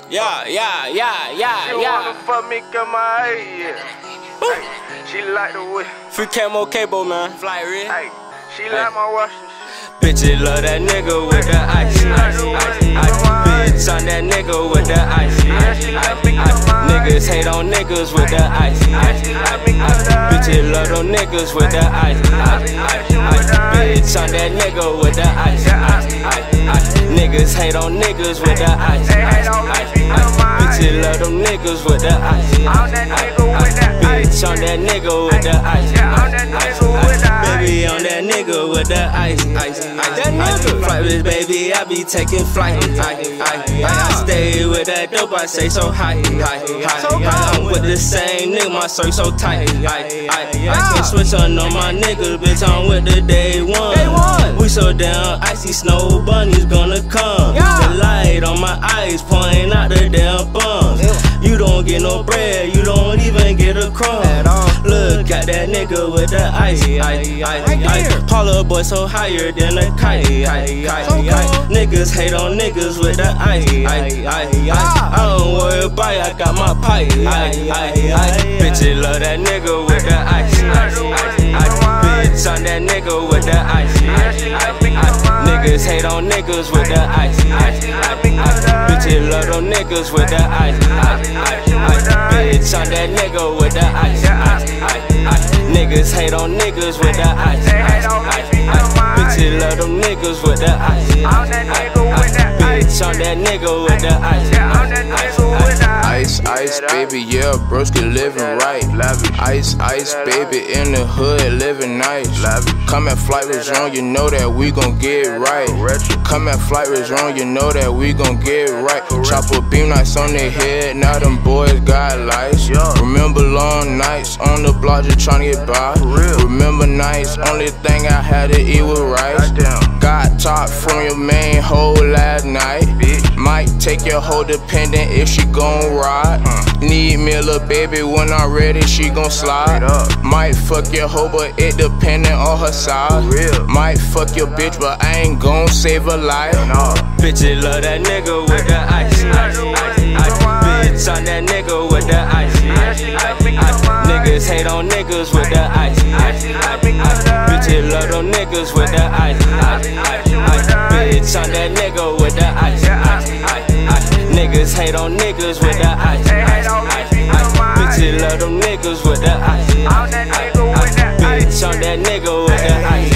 Yeah. She wanna fuck me, come my head, yeah. She like the way. Free camo cable, man. Fly red. Hey, she like my watch. Bitches love that nigga with the ice. Bitch on that nigga with the ice. Niggas hate on niggas with the ice. Bitches love them niggas with the ice. Bitch on that nigga with the ice. Niggas hate on niggas with the ice. Bitches love them niggas with the ice. Bitch on that nigga with the ice. Baby on that nigga with the ice. Flight with baby, I be taking flight. I stay with that dope, I say so high. I'm with the same nigga, my circle so tight. I can't switch on my niggas, bitch, I'm with the day one. We so down, icy snow bunnies gonna come. The light on my eyes pointing out the damn bums. You don't get no bread, you don't even get a crumb. Look at that nigga with the ice. Holla boy so higher than a kite. Niggas hate on niggas with the ice. I don't worry about it, I got my pipe. Bitches love that nigga with the ice. Bitch on that nigga with the ice. Niggas hate on niggas with the ice. Bitches love them niggas with the ice. Bitch on that nigga with the ice. Niggas hate on niggas with the ice. Bitches love them niggas with the ice. Bitch on that nigga with the ice. Ice, baby, yeah, broski living right. Ice, baby, in the hood, living nice. Come at Flight with John, you know that we gon' get right. Come at Flight with John, you know that we gon' get right. Chopper beam nights on their head, now them boys got lights. Remember long nights on the block just tryna get by. Remember nights, only thing I had to eat was rice. Got top from your main hoe last night. Might take your hoe dependent if she gon' ride. Need me a little baby, when I'm ready she gon' slide. Might fuck your hoe but it dependent on her size. Might fuck your bitch but I ain't gon' save her life. Bitches love that nigga with the ice. Bitch on that nigga with the ice. Niggas hate on niggas with the ice. Bitches love them niggas with the ice. Bitch on that nigga with the ice. Niggas hate on niggas with the ice. Bitches love them niggas with the ice. Bitch on that nigga with the ice.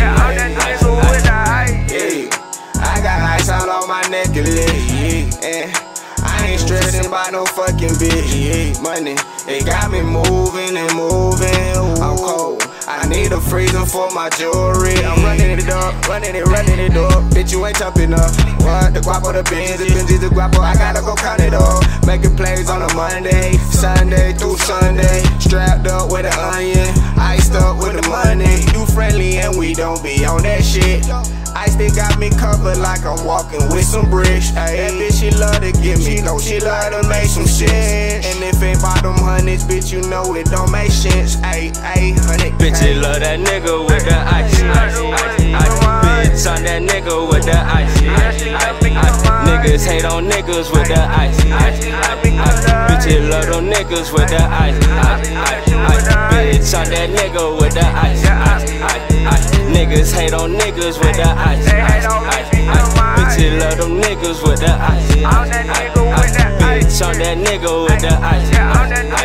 I got ice all on my necklace, I ain't stressing about no fucking bitch. Money, it got me moving and moving. I'm cold, I need a freezer for my jewelry. I'm running it up, running it up. Bitch, you ain't topping up. What? The guapo, the Benz, the guapo. I gotta go count it up. Making plays on a Monday, Sunday through Sunday. Strapped up with an onion, iced up with the money. You friendly and we don't be on that shit. Ice they got me covered like I'm walking with some bricks. That bitch, she love to give me low, she love to make some shit. And if ain't by them hundreds, bitch, you know it don't make sense. Honey. Bitches love that nigga with the ice. Bitch on that nigga with the ice. Niggas hate on niggas with the ice. Bitches love them niggas with the ice. Bitch on that nigga with the ice. Niggas hate on niggas with the ice. Bitches love them niggas with the ice. Bitch on that nigga with the ice.